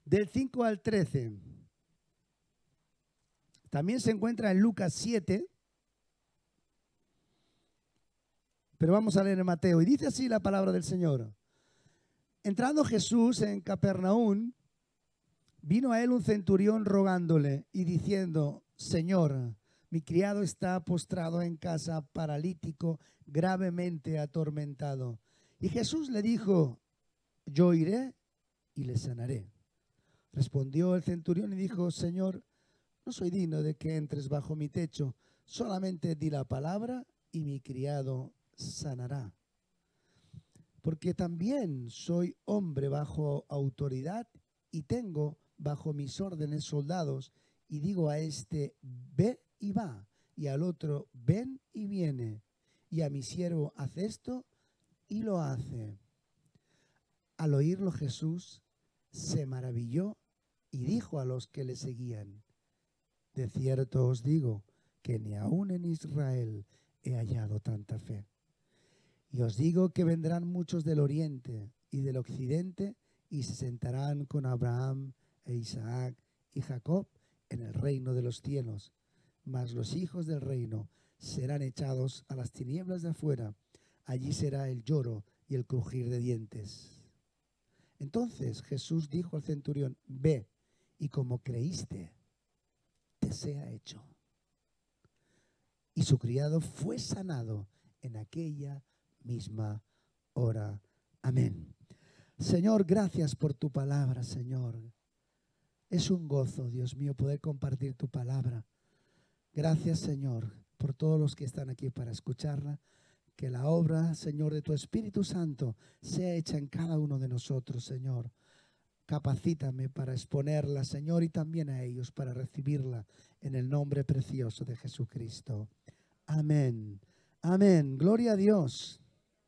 del 5 al 13. También se encuentra en Lucas 7, pero vamos a leer en Mateo. Y dice así la palabra del Señor. Entrando Jesús en Capernaum, vino a él un centurión rogándole y diciendo: Señor, mi criado está postrado en casa, paralítico, gravemente atormentado. Y Jesús le dijo: yo iré y le sanaré. Respondió el centurión y dijo: Señor, no soy digno de que entres bajo mi techo, solamente di la palabra y mi criado sanará. Porque también soy hombre bajo autoridad y tengo bajo mis órdenes soldados, y digo a este: ve y va, y al otro: ven y viene, y a mi siervo: haz esto, y lo hace. Al oírlo Jesús se maravilló y dijo a los que le seguían: de cierto os digo que ni aun en Israel he hallado tanta fe. Y os digo que vendrán muchos del oriente y del occidente y se sentarán con Abraham e Isaac y Jacob en el reino de los cielos. Mas los hijos del reino serán echados a las tinieblas de afuera. Allí será el lloro y el crujir de dientes. Entonces Jesús dijo al centurión: ve, y como creíste, te sea hecho. Y su criado fue sanado en aquella misma hora. Amén. Señor, gracias por tu palabra, Señor. Es un gozo, Dios mío, poder compartir tu palabra. Gracias, Señor, por todos los que están aquí para escucharla. Que la obra, Señor, de tu Espíritu Santo sea hecha en cada uno de nosotros, Señor. Capacítame para exponerla, Señor, y también a ellos para recibirla en el nombre precioso de Jesucristo. Amén. Amén. Gloria a Dios.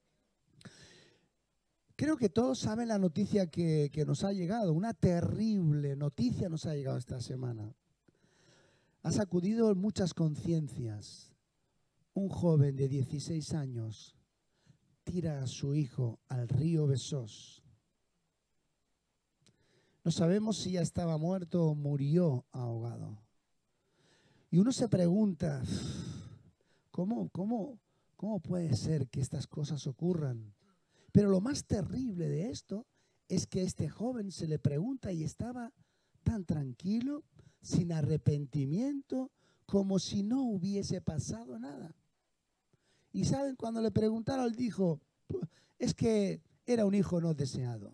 Creo que todos saben la noticia que nos ha llegado. Una terrible noticia nos ha llegado esta semana. Ha sacudido muchas conciencias. Un joven de 16 años tira a su hijo al río Besós. No sabemos si ya estaba muerto o murió ahogado. Y uno se pregunta, ¿cómo puede ser que estas cosas ocurran? Pero lo más terrible de esto es que este joven se le pregunta y estaba tan tranquilo, sin arrepentimiento, como si no hubiese pasado nada. Y saben, cuando le preguntaron, él dijo: es que era un hijo no deseado.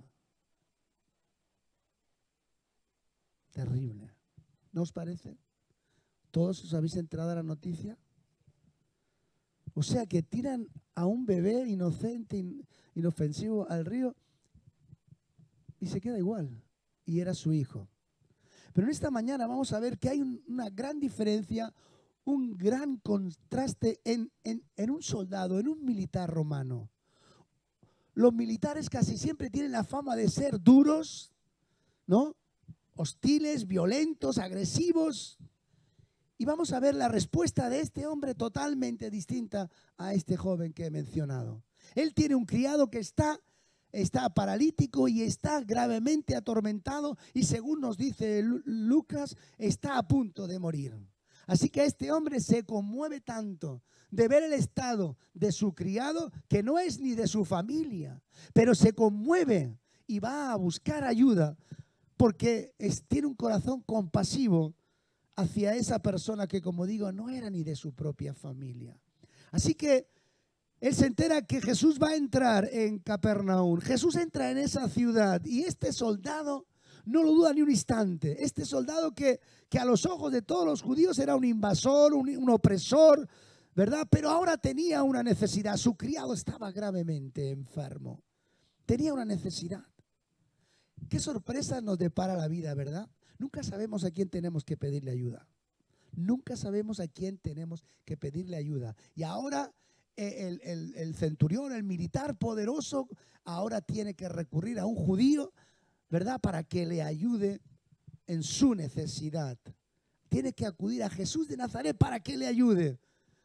Terrible. ¿No os parece? ¿Todos os habéis enterado de la noticia? O sea, que tiran a un bebé inocente, inofensivo al río y se queda igual. Y era su hijo. Pero en esta mañana vamos a ver que hay una gran diferencia, un gran contraste en un soldado, en un militar romano. Los militares casi siempre tienen la fama de ser duros, ¿no? Hostiles, violentos, agresivos. Y vamos a ver la respuesta de este hombre totalmente distinta a este joven que he mencionado. Él tiene un criado que está paralítico y está gravemente atormentado, y según nos dice Lucas, está a punto de morir. Así que este hombre se conmueve tanto de ver el estado de su criado, que no es ni de su familia, pero se conmueve y va a buscar ayuda porque tiene un corazón compasivo hacia esa persona que, como digo, no era ni de su propia familia. Así que él se entera que Jesús va a entrar en Capernaum. Jesús entra en esa ciudad y este soldado no lo duda ni un instante. Este soldado que a los ojos de todos los judíos era un invasor, un opresor, ¿verdad? Pero ahora tenía una necesidad. Su criado estaba gravemente enfermo. Tenía una necesidad. Qué sorpresa nos depara la vida, ¿verdad? Nunca sabemos a quién tenemos que pedirle ayuda. Nunca sabemos a quién tenemos que pedirle ayuda. Y ahora el centurión, el militar poderoso, ahora tiene que recurrir a un judío, ¿verdad?, para que le ayude en su necesidad. Tiene que acudir a Jesús de Nazaret para que le ayude.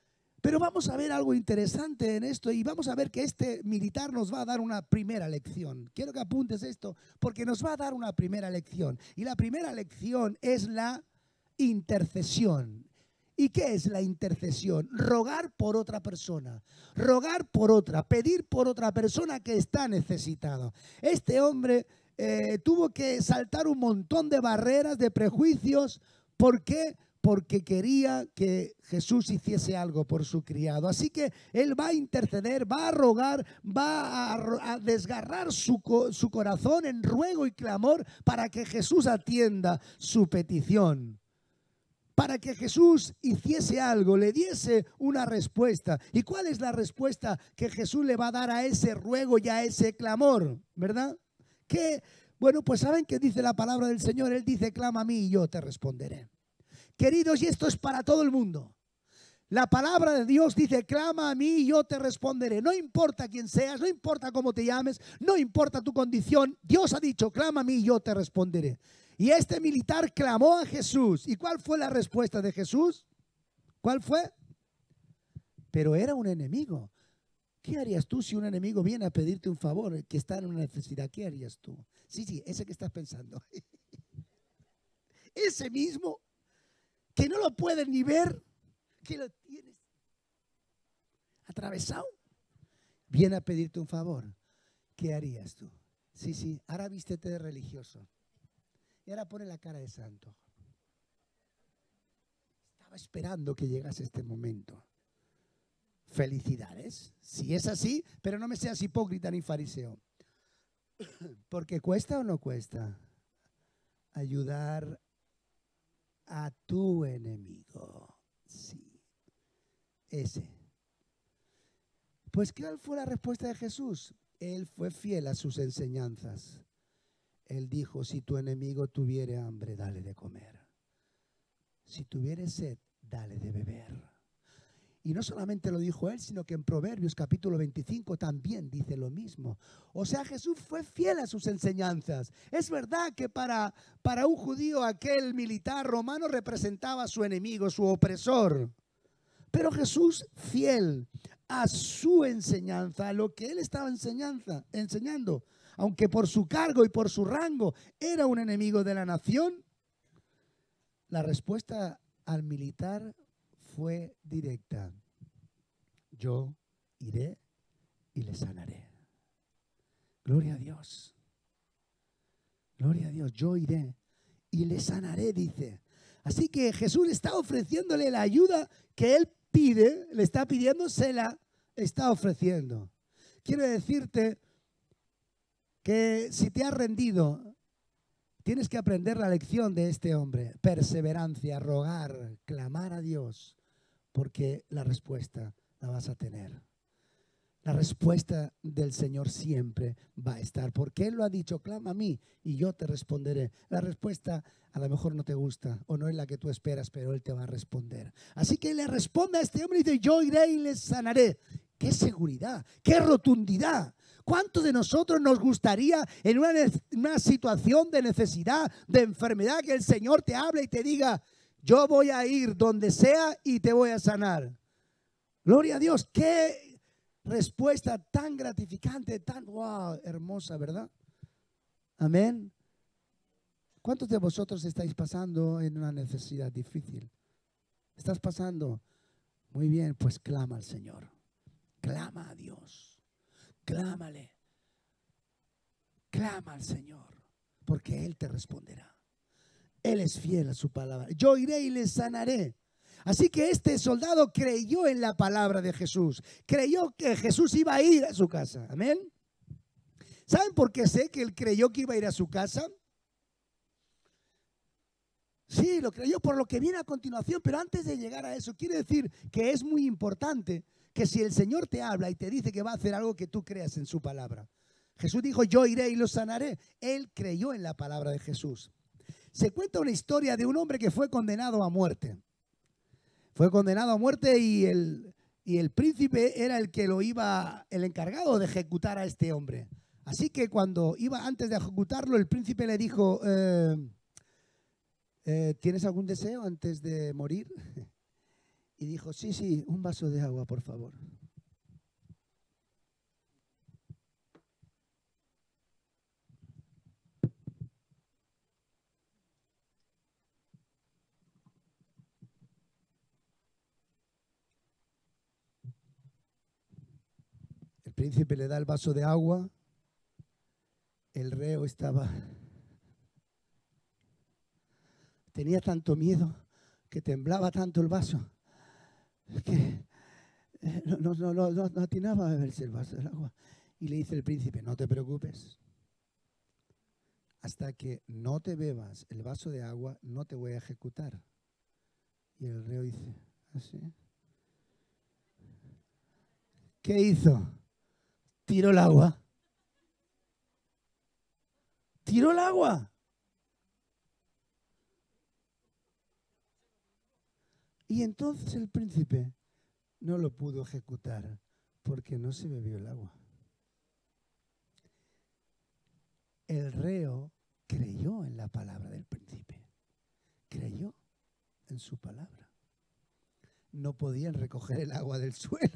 Pero vamos a ver algo interesante en esto y vamos a ver que este militar nos va a dar una primera lección. Quiero que apuntes esto porque nos va a dar una primera lección. Y la primera lección es la intercesión. ¿Y qué es la intercesión? Rogar por otra persona, rogar por otra, pedir por otra persona que está necesitada. Este hombre tuvo que saltar un montón de barreras, de prejuicios. ¿Por qué? Porque quería que Jesús hiciese algo por su criado. Así que él va a interceder, va a rogar, va a desgarrar su corazón en ruego y clamor para que Jesús atienda su petición. Para que Jesús hiciese algo, le diese una respuesta. ¿Y cuál es la respuesta que Jesús le va a dar a ese ruego y a ese clamor? ¿Verdad? Que, bueno, pues ¿saben qué dice la palabra del Señor? Él dice, clama a mí y yo te responderé. Queridos, y esto es para todo el mundo. La palabra de Dios dice, clama a mí y yo te responderé. No importa quién seas, no importa cómo te llames, no importa tu condición. Dios ha dicho, clama a mí y yo te responderé. Y este militar clamó a Jesús. ¿Y cuál fue la respuesta de Jesús? ¿Cuál fue? Pero era un enemigo. ¿Qué harías tú si un enemigo viene a pedirte un favor, que está en una necesidad? ¿Qué harías tú? Sí, ese que estás pensando. Ese mismo que no lo puedes ni ver, que lo tienes atravesado, viene a pedirte un favor. ¿Qué harías tú? Sí, ahora vístete de religioso. Y ahora pone la cara de santo. Estaba esperando que llegase este momento. Felicidades, si es así, pero no me seas hipócrita ni fariseo. Porque ¿cuesta o no cuesta ayudar a tu enemigo? Sí, ese. Pues ¿cuál fue la respuesta de Jesús? Él fue fiel a sus enseñanzas. Él dijo, si tu enemigo tuviere hambre, dale de comer. Si tuviere sed, dale de beber. Y no solamente lo dijo él, sino que en Proverbios capítulo 25 también dice lo mismo. O sea, Jesús fue fiel a sus enseñanzas. Es verdad que para un judío aquel militar romano representaba a su enemigo, su opresor. Pero Jesús, fiel a su enseñanza, a lo que él estaba enseñando, aunque por su cargo y por su rango era un enemigo de la nación, la respuesta al militar fue directa. Yo iré y le sanaré. Gloria a Dios. Gloria a Dios. Yo iré y le sanaré, dice. Así que Jesús está ofreciéndole la ayuda que él pide, le está pidiendo, se la está ofreciendo. Quiero decirte que si te has rendido, tienes que aprender la lección de este hombre. Perseverancia, rogar, clamar a Dios. Porque la respuesta la vas a tener. La respuesta del Señor siempre va a estar. Porque Él lo ha dicho, clama a mí y yo te responderé. La respuesta a lo mejor no te gusta o no es la que tú esperas, pero Él te va a responder. Así que le responde a este hombre y dice, yo iré y les sanaré. ¡Qué seguridad! ¡Qué rotundidad! ¿Cuántos de nosotros nos gustaría en una situación de necesidad, de enfermedad, que el Señor te hable y te diga, yo voy a ir donde sea y te voy a sanar? Gloria a Dios. Qué respuesta tan gratificante, tan wow, hermosa, ¿verdad? Amén. ¿Cuántos de vosotros estáis pasando en una necesidad difícil? ¿Estás pasando? Muy bien, pues clama al Señor. Clama a Dios. Clámale. Clama al Señor, porque Él te responderá. Él es fiel a su palabra. Yo iré y les sanaré. Así que este soldado creyó en la palabra de Jesús. Creyó que Jesús iba a ir a su casa. Amén. ¿Saben por qué sé que él creyó que iba a ir a su casa? Sí, lo creyó por lo que viene a continuación. Pero antes de llegar a eso, quiere decir que es muy importante que si el Señor te habla y te dice que va a hacer algo, que tú creas en su palabra. Jesús dijo, yo iré y los sanaré. Él creyó en la palabra de Jesús. Se cuenta una historia de un hombre que fue condenado a muerte. Fue condenado a muerte y el príncipe era el que el encargado de ejecutar a este hombre. Así que cuando iba antes de ejecutarlo, el príncipe le dijo, ¿tienes algún deseo antes de morir? Y dijo, sí, sí, un vaso de agua, por favor. El príncipe le da el vaso de agua. El reo tenía tanto miedo que temblaba tanto el vaso que no atinaba a beberse el vaso del agua. Y le dice el príncipe, no te preocupes, hasta que no te bebas el vaso de agua no te voy a ejecutar. Y el reo dice, ¿así? ¿Qué hizo? Tiró el agua. Tiró el agua. Y entonces el príncipe no lo pudo ejecutar porque no se bebió el agua. El reo creyó en la palabra del príncipe. Creyó en su palabra. No podían recoger el agua del suelo.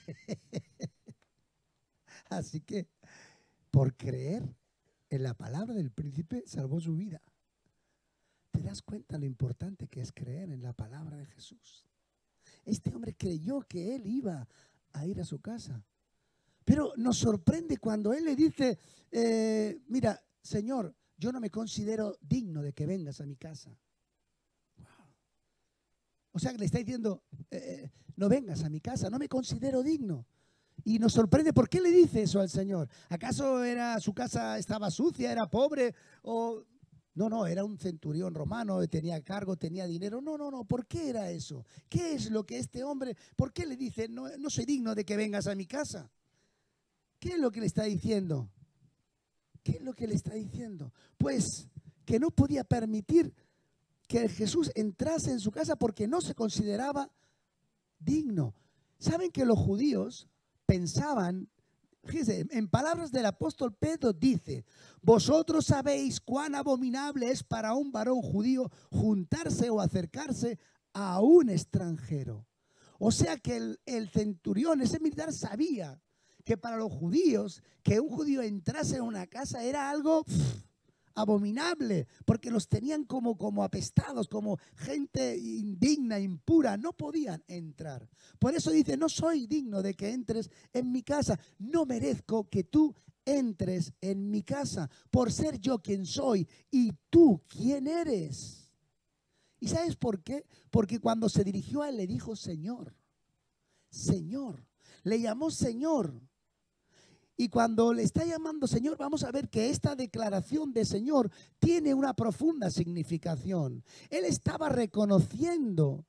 Así que, por creer en la palabra del príncipe, salvó su vida. ¿Te das cuenta lo importante que es creer en la palabra de Jesús? Este hombre creyó que él iba a ir a su casa. Pero nos sorprende cuando él le dice, mira, Señor, yo no me considero digno de que vengas a mi casa. Wow. O sea, que le está diciendo, no vengas a mi casa, no me considero digno. Y nos sorprende, ¿por qué le dice eso al Señor? ¿Acaso su casa estaba sucia, era pobre? O no, era un centurión romano, tenía cargo, tenía dinero. No, ¿por qué era eso? ¿Qué es lo que este hombre, por qué le dice, no soy digno de que vengas a mi casa? ¿Qué es lo que le está diciendo? ¿Qué es lo que le está diciendo? Pues que no podía permitir que Jesús entrase en su casa porque no se consideraba digno. ¿Saben que los judíos pensaban, fíjense, en palabras del apóstol Pedro dice, vosotros sabéis cuán abominable es para un varón judío juntarse o acercarse a un extranjero? O sea que el centurión, ese militar, sabía que para los judíos, que un judío entrase en una casa era algo abominable, porque los tenían como apestados, como gente indigna, impura, no podían entrar. Por eso dice, no soy digno de que entres en mi casa, no merezco que tú entres en mi casa, por ser yo quien soy y tú quién eres. ¿Y sabes por qué? Porque cuando se dirigió a él le dijo Señor, Señor, le llamó Señor. Y cuando le está llamando Señor, vamos a ver que esta declaración de Señor tiene una profunda significación. Él estaba reconociendo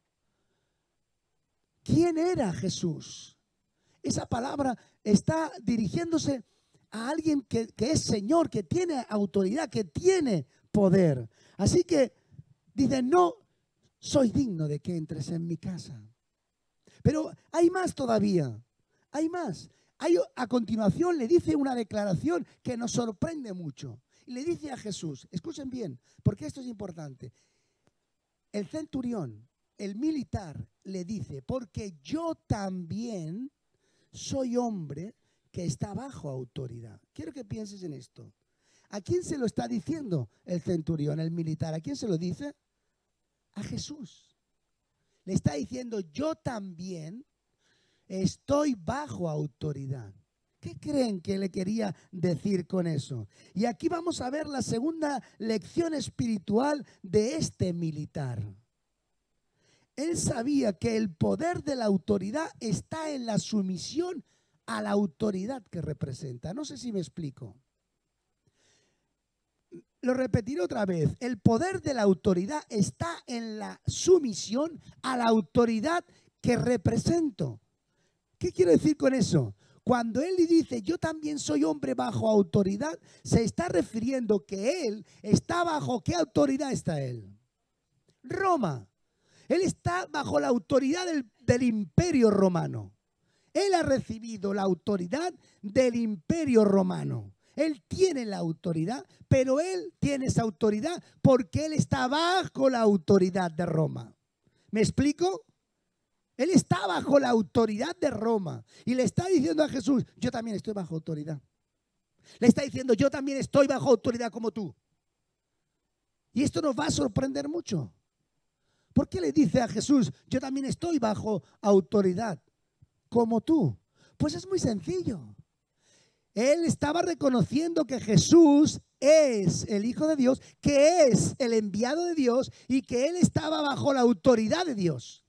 quién era Jesús. Esa palabra está dirigiéndose a alguien que es Señor, que tiene autoridad, que tiene poder. Así que dice, no soy digno de que entres en mi casa. Pero hay más todavía, hay más. A continuación le dice una declaración que nos sorprende mucho. Y le dice a Jesús, escuchen bien, porque esto es importante. El centurión, el militar, le dice, porque yo también soy hombre que está bajo autoridad. Quiero que pienses en esto. ¿A quién se lo está diciendo el centurión, el militar? ¿A quién se lo dice? A Jesús. Le está diciendo, yo también estoy bajo autoridad. ¿Qué creen que le quería decir con eso? Y aquí vamos a ver la segunda lección espiritual de este militar. Él sabía que el poder de la autoridad está en la sumisión a la autoridad que representa. No sé si me explico. Lo repetiré otra vez. El poder de la autoridad está en la sumisión a la autoridad que represento. ¿Qué quiero decir con eso? Cuando él le dice, yo también soy hombre bajo autoridad, se está refiriendo que él está bajo, ¿qué autoridad está él? Roma. Él está bajo la autoridad del imperio romano. Él ha recibido la autoridad del imperio romano. Él tiene la autoridad, pero él tiene esa autoridad porque él está bajo la autoridad de Roma. ¿Me explico? Él está bajo la autoridad de Roma y le está diciendo a Jesús, yo también estoy bajo autoridad. Le está diciendo, yo también estoy bajo autoridad como tú. Y esto nos va a sorprender mucho. ¿Por qué le dice a Jesús, yo también estoy bajo autoridad como tú? Pues es muy sencillo. Él estaba reconociendo que Jesús es el Hijo de Dios, que es el enviado de Dios y que Él estaba bajo la autoridad de Dios.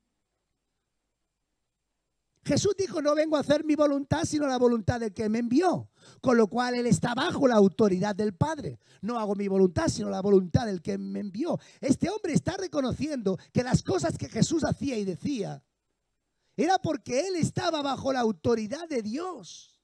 Jesús dijo, no vengo a hacer mi voluntad, sino la voluntad del que me envió. Con lo cual Él está bajo la autoridad del Padre. No hago mi voluntad, sino la voluntad del que me envió. Este hombre está reconociendo que las cosas que Jesús hacía y decía era porque Él estaba bajo la autoridad de Dios.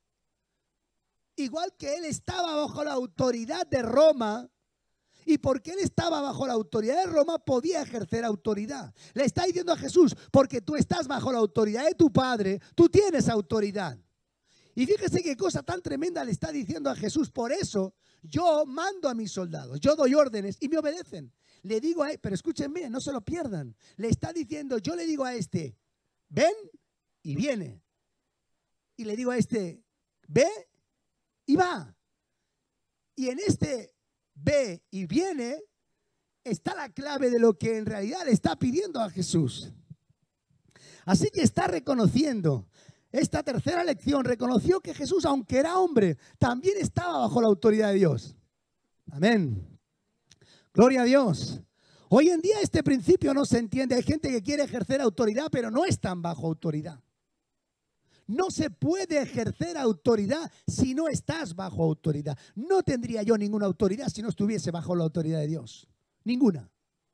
Igual que Él estaba bajo la autoridad de Roma. Y porque Él estaba bajo la autoridad de Roma, podía ejercer autoridad. Le está diciendo a Jesús, porque tú estás bajo la autoridad de tu Padre, tú tienes autoridad. Y fíjese qué cosa tan tremenda le está diciendo a Jesús. Por eso yo mando a mis soldados, yo doy órdenes y me obedecen. Le digo a él, pero escúchenme, no se lo pierdan. Le está diciendo, yo le digo a este, ven y viene. Y le digo a este, ve y va. Y en este ve y viene está la clave de lo que en realidad le está pidiendo a Jesús. Así que está reconociendo. Esta tercera lección reconoció que Jesús, aunque era hombre, también estaba bajo la autoridad de Dios. Amén. Gloria a Dios. Hoy en día este principio no se entiende. Hay gente que quiere ejercer autoridad, pero no están bajo autoridad. No se puede ejercer autoridad si no estás bajo autoridad. No tendría yo ninguna autoridad si no estuviese bajo la autoridad de Dios. Ninguna.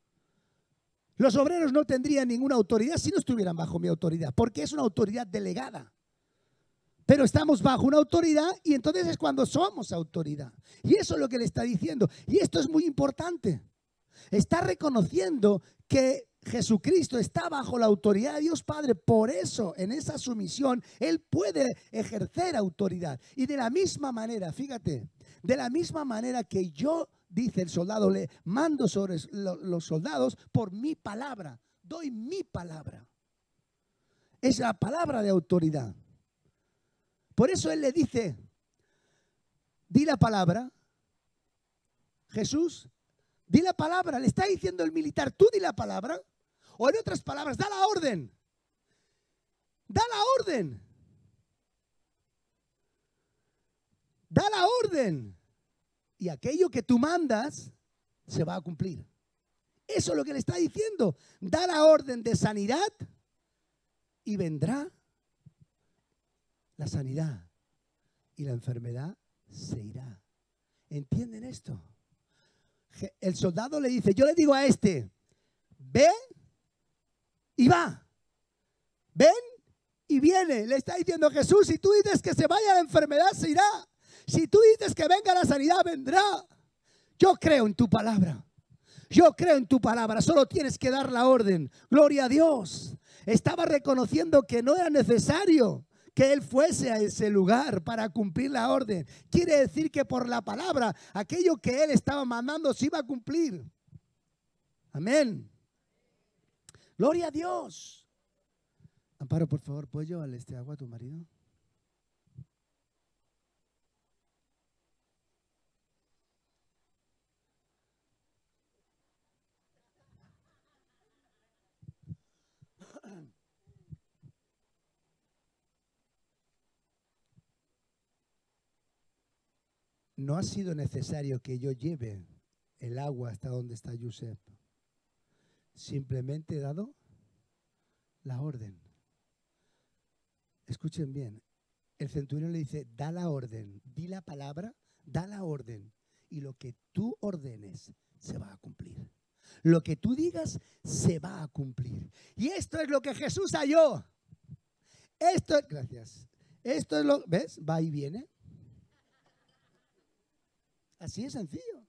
Los obreros no tendrían ninguna autoridad si no estuvieran bajo mi autoridad, porque es una autoridad delegada. Pero estamos bajo una autoridad y entonces es cuando somos autoridad. Y eso es lo que le está diciendo. Y esto es muy importante. Está reconociendo que Jesucristo está bajo la autoridad de Dios Padre. Por eso, en esa sumisión, Él puede ejercer autoridad. Y de la misma manera, fíjate, de la misma manera que yo, dice el soldado, le mando sobre los soldados por mi palabra. Doy mi palabra. Es la palabra de autoridad. Por eso Él le dice, di la palabra. Jesús, di la palabra. Le está diciendo el militar, tú di la palabra. O en otras palabras, da la orden. Da la orden. Da la orden. Y aquello que tú mandas se va a cumplir. Eso es lo que le está diciendo. Da la orden de sanidad y vendrá la sanidad. Y la enfermedad se irá. ¿Entienden esto? El soldado le dice, yo le digo a este, ve y va. Ven y viene. Le está diciendo Jesús, si tú dices que se vaya la enfermedad, se irá. Si tú dices que venga la sanidad, vendrá. Yo creo en tu palabra. Yo creo en tu palabra. Solo tienes que dar la orden. Gloria a Dios. Estaba reconociendo que no era necesario que Él fuese a ese lugar para cumplir la orden. Quiere decir que por la palabra, aquello que Él estaba mandando se iba a cumplir. Amén. Gloria a Dios. Amparo, por favor, ¿puedes llevarle este agua a tu marido? No ha sido necesario que yo lleve el agua hasta donde está Josep. Simplemente he dado la orden. Escuchen bien. El centurión le dice, da la orden, di la palabra, da la orden. Y lo que tú ordenes se va a cumplir. Lo que tú digas se va a cumplir. Y esto es lo que Jesús halló. Esto es, gracias. Esto es lo, ¿ves? Va y viene. Así es sencillo.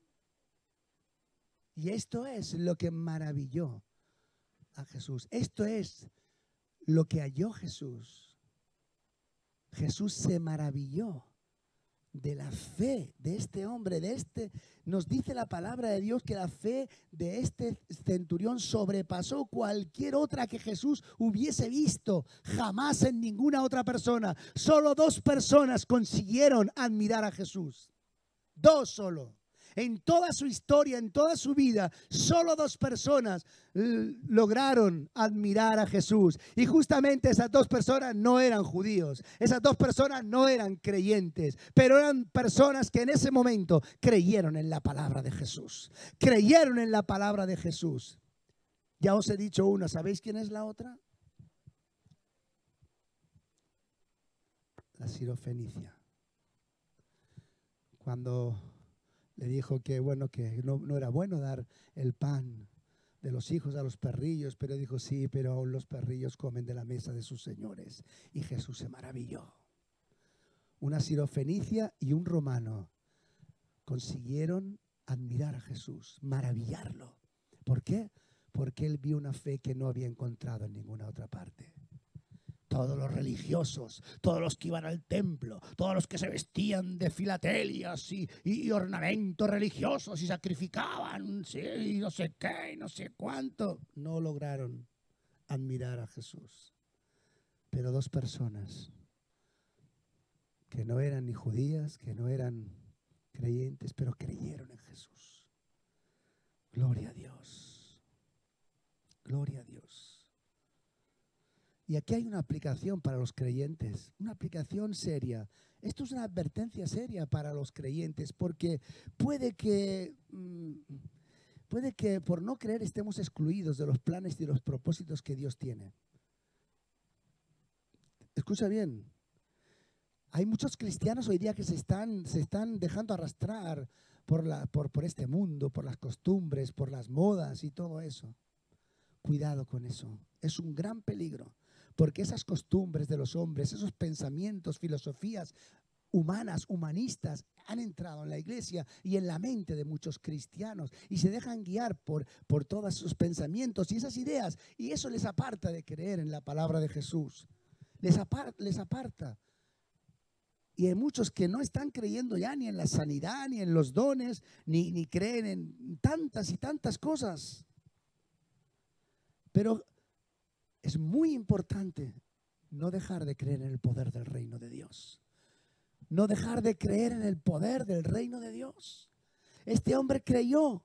Y esto es lo que maravilló a Jesús. Esto es lo que halló Jesús. Jesús se maravilló de la fe de este hombre, nos dice la palabra de Dios que la fe de este centurión sobrepasó cualquier otra que Jesús hubiese visto jamás en ninguna otra persona. Solo 2 personas consiguieron admirar a Jesús. 2 solo. En toda su historia, en toda su vida, solo 2 personas lograron admirar a Jesús. Y justamente esas 2 personas no eran judíos. Esas 2 personas no eran creyentes. Pero eran personas que en ese momento creyeron en la palabra de Jesús. Creyeron en la palabra de Jesús. Ya os he dicho una. ¿Sabéis quién es la otra? La sirofenicia. Cuando le dijo que bueno, que no era bueno dar el pan de los hijos a los perrillos, pero dijo sí, pero aún los perrillos comen de la mesa de sus señores. Y Jesús se maravilló. Una sirofenicia y un romano consiguieron admirar a Jesús, maravillarlo. ¿Por qué? Porque él vio una fe que no había encontrado en ninguna otra parte. Todos los religiosos, todos los que iban al templo, todos los que se vestían de filatelias y ornamentos religiosos y sacrificaban, sí, y no sé qué, y no sé cuánto, no lograron admirar a Jesús. Pero 2 personas que no eran ni judías, que no eran creyentes, pero creyeron en Jesús. Gloria a Dios. Gloria a Dios. Y aquí hay una aplicación para los creyentes, una aplicación seria. Esto es una advertencia seria para los creyentes, porque puede que por no creer estemos excluidos de los planes y los propósitos que Dios tiene. Escucha bien. Hay muchos cristianos hoy día que se están dejando arrastrar por este mundo, por las costumbres, por las modas y todo eso. Cuidado con eso. Es un gran peligro. Porque esas costumbres de los hombres, esos pensamientos, filosofías humanas, humanistas, han entrado en la iglesia y en la mente de muchos cristianos y se dejan guiar por todos esos pensamientos y esas ideas, y eso les aparta de creer en la palabra de Jesús. Les aparta. Y hay muchos que no están creyendo ya ni en la sanidad, ni en los dones, ni creen en tantas y tantas cosas. Pero es muy importante no dejar de creer en el poder del reino de Dios. No dejar de creer en el poder del reino de Dios. Este hombre creyó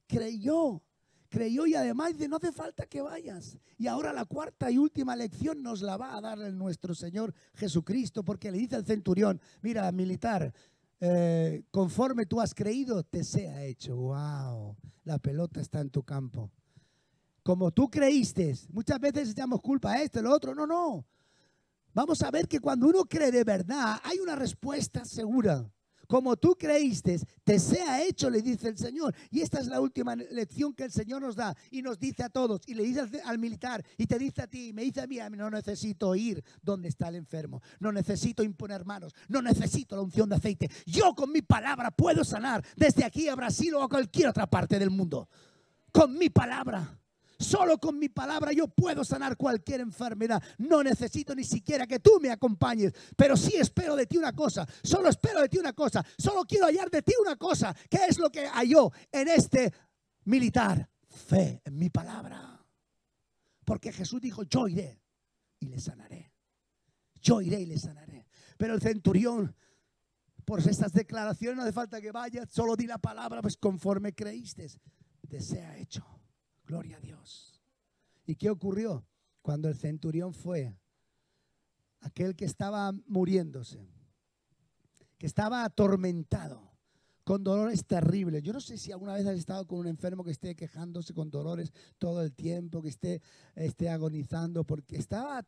y además dice, no hace falta que vayas. Y ahora la 4ª y última lección nos la va a dar nuestro Señor Jesucristo, porque le dice al centurión, mira, militar, conforme tú has creído, te sea hecho. ¡Wow! La pelota está en tu campo. Como tú creíste. Muchas veces echamos culpa a esto, lo otro. No. Vamos a ver que cuando uno cree de verdad, hay una respuesta segura. Como tú creíste, te sea hecho, le dice el Señor. Y esta es la última lección que el Señor nos da. Y nos dice a todos. Y le dice al militar. Y te dice a ti. Y me dice a mí. No necesito ir donde está el enfermo. No necesito imponer manos. No necesito la unción de aceite. Yo con mi palabra puedo sanar. Desde aquí a Brasil o a cualquier otra parte del mundo. Con mi palabra. Solo con mi palabra yo puedo sanar cualquier enfermedad. No necesito ni siquiera que tú me acompañes. Pero sí espero de ti una cosa. Solo espero de ti una cosa. Solo quiero hallar de ti una cosa. ¿Qué es lo que halló en este militar? Fe en mi palabra. Porque Jesús dijo, yo iré y le sanaré. Yo iré y le sanaré. Pero el centurión, por estas declaraciones, no hace falta que vayas. Solo di la palabra, pues conforme creíste, te sea hecho. Gloria a Dios. ¿Y qué ocurrió? Cuando el centurión fue, aquel que estaba muriéndose, que estaba atormentado, con dolores terribles. Yo no sé si alguna vez has estado con un enfermo que esté quejándose con dolores todo el tiempo, que esté agonizando, porque estaba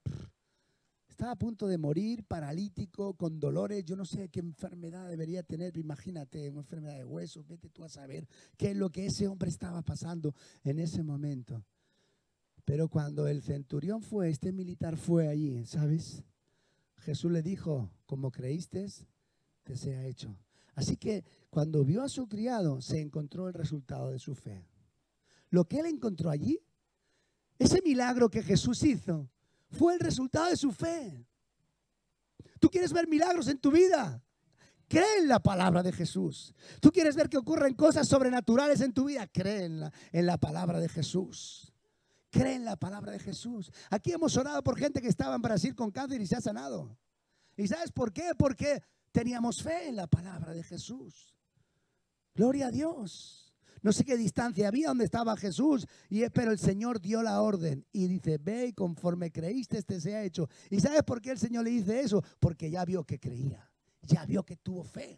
a punto de morir, paralítico, con dolores. Yo no sé qué enfermedad debería tener, imagínate, una enfermedad de huesos, vete tú a saber qué es lo que ese hombre estaba pasando en ese momento. Pero cuando el centurión fue, este militar fue allí, ¿sabes? Jesús le dijo, como creíste, te sea hecho. Así que cuando vio a su criado, se encontró el resultado de su fe. Lo que él encontró allí, ese milagro que Jesús hizo, fue el resultado de su fe. ¿Tú quieres ver milagros en tu vida? Cree en la palabra de Jesús. Tú quieres ver que ocurren cosas sobrenaturales en tu vida, cree en la palabra de Jesús. Cree en la palabra de Jesús. Aquí hemos orado por gente que estaba en Brasil con cáncer y se ha sanado. ¿Y sabes por qué? Porque teníamos fe en la palabra de Jesús. Gloria a Dios. No sé qué distancia había donde estaba Jesús, pero el Señor dio la orden y dice, ve y conforme creíste, este se ha hecho. ¿Y sabes por qué el Señor le dice eso? Porque ya vio que creía, ya vio que tuvo fe.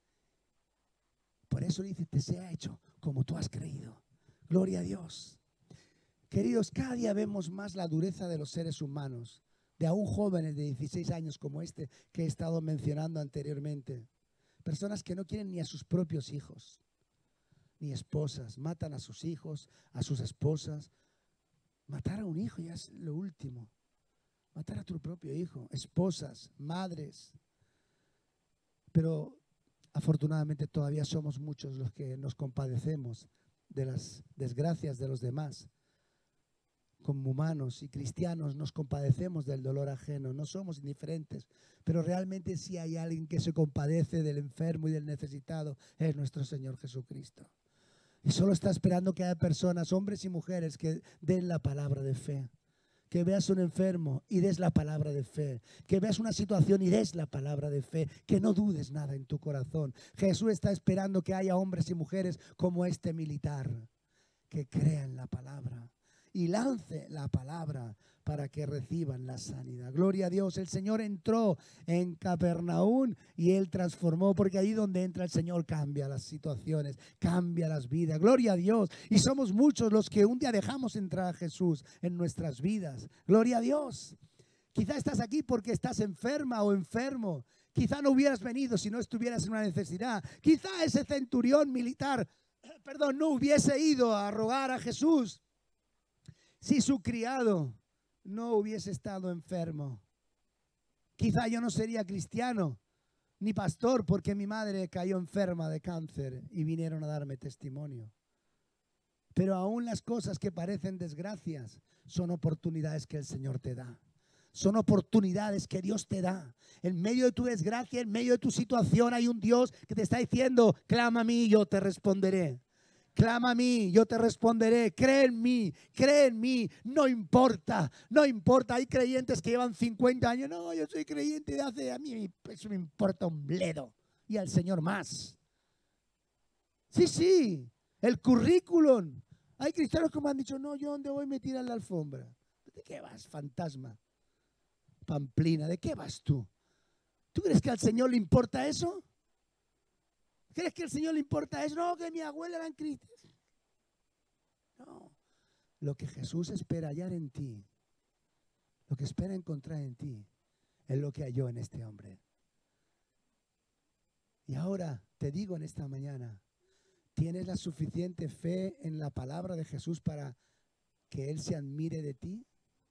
Por eso le dice, te se ha hecho como tú has creído. Gloria a Dios. Queridos, cada día vemos más la dureza de los seres humanos, de aún jóvenes de 16 años como este que he estado mencionando anteriormente. Personas que no quieren ni a sus propios hijos, ni esposas. Matan a sus hijos, a sus esposas. Matar a un hijo ya es lo último. Matar a tu propio hijo, esposas, madres. Pero afortunadamente todavía somos muchos los que nos compadecemos de las desgracias de los demás. Como humanos y cristianos nos compadecemos del dolor ajeno, no somos indiferentes, pero realmente si hay alguien que se compadece del enfermo y del necesitado, es nuestro Señor Jesucristo. Y solo está esperando que haya personas, hombres y mujeres, que den la palabra de fe. Que veas un enfermo y des la palabra de fe. Que veas una situación y des la palabra de fe. Que no dudes nada en tu corazón. Jesús está esperando que haya hombres y mujeres como este militar, que crean la palabra y lance la palabra para que reciban la sanidad. Gloria a Dios. El Señor entró en Capernaum y Él transformó, porque ahí donde entra el Señor cambia las situaciones, cambia las vidas. Gloria a Dios. Y somos muchos los que un día dejamos entrar a Jesús en nuestras vidas. Gloria a Dios. Quizá estás aquí porque estás enferma o enfermo. Quizá no hubieras venido si no estuvieras en una necesidad. Quizá ese centurión militar, no hubiese ido a rogar a Jesús si su criado no hubiese estado enfermo. Quizá yo no sería cristiano ni pastor porque mi madre cayó enferma de cáncer y vinieron a darme testimonio. Pero aún las cosas que parecen desgracias son oportunidades que el Señor te da. Son oportunidades que Dios te da. En medio de tu desgracia, en medio de tu situación, hay un Dios que te está diciendo, clama a mí y yo te responderé. Clama a mí, yo te responderé. Cree en mí, no importa, no importa. Hay creyentes que llevan 50 años. No, yo soy creyente de hace, a mí eso me importa un bledo. Y al Señor más. Sí, el currículum. Hay cristianos que me han dicho, no, yo donde voy me tiran la alfombra. ¿De qué vas, fantasma? Pamplina, ¿de qué vas tú? ¿Tú crees que al Señor le importa eso? ¿Crees que al Señor le importa eso? No, que mi abuela era cristiana. No, lo que Jesús espera hallar en ti, lo que espera encontrar en ti, es lo que halló en este hombre. Y ahora te digo en esta mañana, ¿tienes la suficiente fe en la palabra de Jesús para que Él se admire de ti?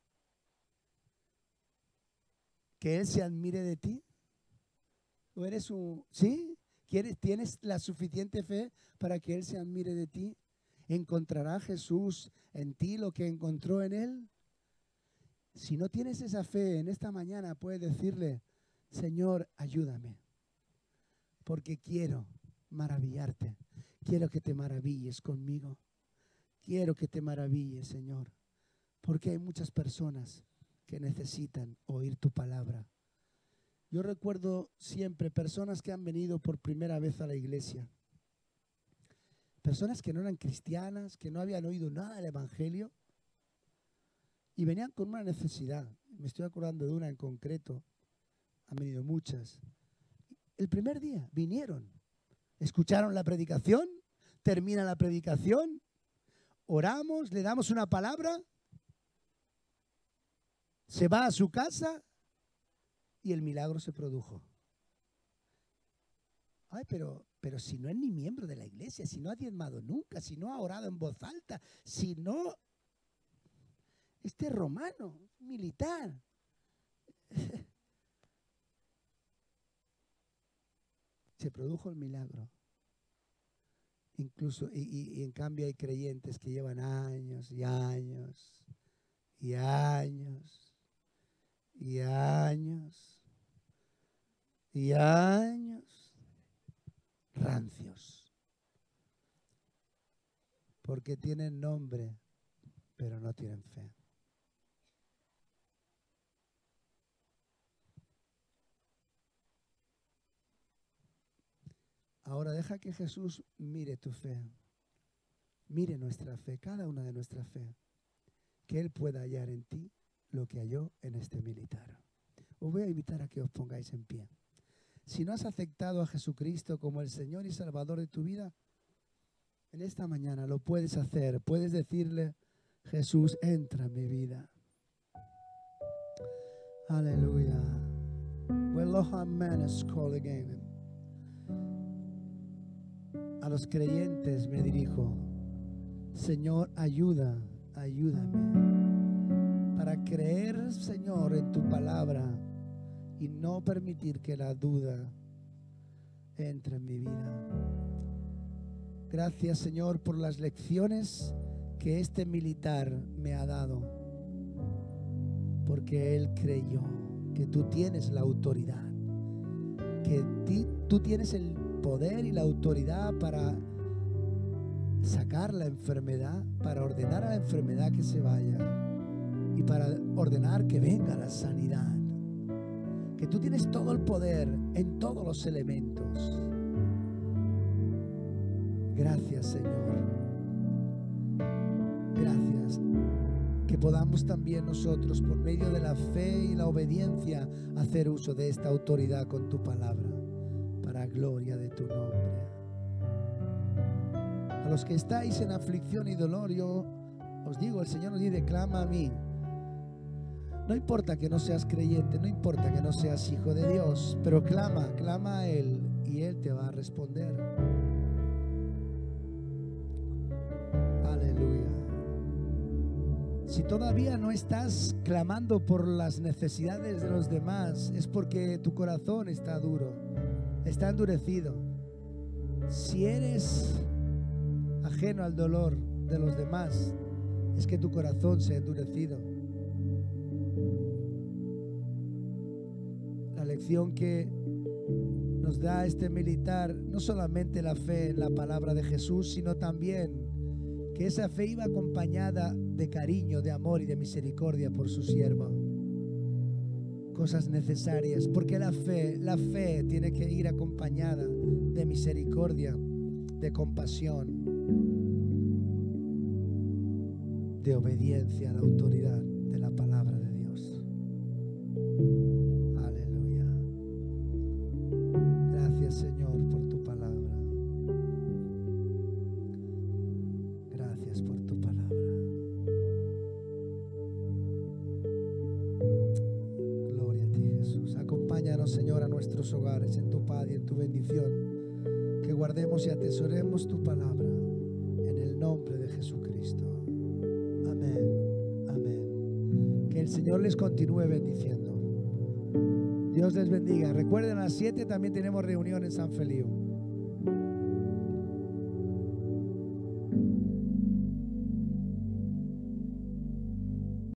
¿Que Él se admire de ti? ¿O eres un... ¿Sí? ¿Tienes la suficiente fe para que Él se admire de ti? ¿Encontrará Jesús en ti lo que encontró en Él? Si no tienes esa fe, en esta mañana puedes decirle, Señor, ayúdame, porque quiero maravillarte. Quiero que te maravilles conmigo. Quiero que te maravilles, Señor, porque hay muchas personas que necesitan oír tu palabra. Yo recuerdo siempre personas que han venido por primera vez a la iglesia. Personas que no eran cristianas, que no habían oído nada del Evangelio y venían con una necesidad. Me estoy acordando de una en concreto. Han venido muchas. El primer día vinieron, escucharon la predicación, termina la predicación, oramos, le damos una palabra, se va a su casa y el milagro se produjo. Ay, pero si no es ni miembro de la iglesia, si no ha diezmado nunca, si no ha orado en voz alta, si no... Este romano, militar. Se produjo el milagro. Incluso, y en cambio hay creyentes que llevan años y años y años y años y años rancios, porque tienen nombre, pero no tienen fe. Ahora deja que Jesús mire tu fe, mire nuestra fe, cada una de nuestra fe, que Él pueda hallar en ti lo que halló en este militar. Os voy a invitar a que os pongáis en pie. Si no has aceptado a Jesucristo como el Señor y Salvador de tu vida, en esta mañana lo puedes hacer. Puedes decirle: Jesús, entra en mi vida. Aleluya. A los creyentes me dirijo: Señor, ayúdame para creer, Señor, en tu palabra y no permitir que la duda entre en mi vida. Gracias, Señor, por las lecciones que este militar me ha dado, porque él creyó que tú tienes la autoridad, que tú tienes el poder y la autoridad para sacar la enfermedad, para ordenar a la enfermedad que se vaya y para ordenar que venga la sanidad, que tú tienes todo el poder en todos los elementos. Gracias, Señor. Gracias. Que podamos también nosotros, por medio de la fe y la obediencia, hacer uso de esta autoridad con tu palabra, para gloria de tu nombre. A los que estáis en aflicción y dolor, yo os digo, el Señor nos dice: clama a mí. No importa que no seas creyente, no importa que no seas hijo de Dios, pero clama a Él y Él te va a responder. Aleluya. Si todavía no estás clamando por las necesidades de los demás, es porque tu corazón está duro, está endurecido. Si eres ajeno al dolor de los demás, es que tu corazón se ha endurecido. La lección que nos da este militar, no solamente la fe en la palabra de Jesús, sino también que esa fe iba acompañada de cariño, de amor y de misericordia por su siervo. Cosas necesarias, porque la fe tiene que ir acompañada de misericordia, de compasión, de obediencia a la autoridad de la palabra de Dios. Aleluya. Gracias, Señor, por tu palabra. Gracias por tu palabra. Gloria a ti, Jesús. Acompáñanos, Señor, a nuestros hogares en tu paz y en tu bendición. Que guardemos y atesoremos tu palabra en el nombre de Jesucristo. Amén. Amén. Que el Señor les continúe bendiciendo. Dios les bendiga. Recuerden, a las 7 también tenemos reunión en San Feliu.